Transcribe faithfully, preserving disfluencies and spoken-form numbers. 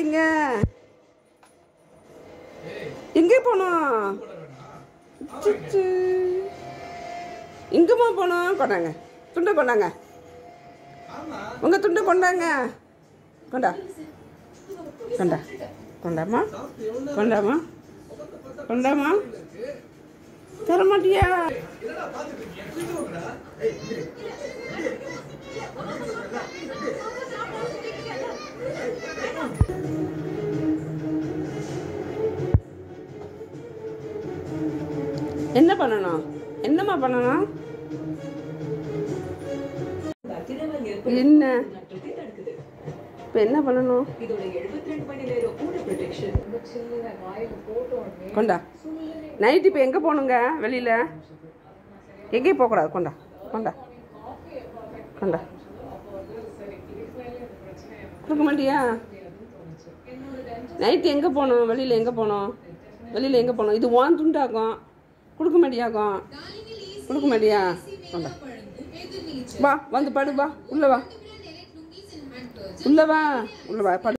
போகாதீங்க. எங்கே போனோம்? எங்கேம்மா போனோம்? கொண்டாங்க துண்டை கொண்டாங்க. உங்கள் துண்டை கொண்டாங்க. கொண்டா கொண்டா கொண்டாமா கொண்டாமா கொண்டாமா. தர மாட்டியா? என்ன பண்ணணும்? என்னம்மா பண்ணணும்? என்ன இப்போ என்ன பண்ணணும்? கொண்டா நைட் இப்போ எங்கே போகணுங்க? வெளியில் எங்கேயும் போகக்கூடாது. கொண்டா கொண்டா கொண்டா. கொடுக்க மாட்டியா? நைட்டு எங்கே போகணும்? வெளியில் எங்கே போகணும்? வெளியில் எங்கே போகணும்? இது ஓன் துண்டாகும். கொடுக்க மாட்டியாகும். கொடுக்க மாட்டியா? கொண்டா வா வந்து படு. வா உள்ள வா உள்ள வா உள்ள வா படு.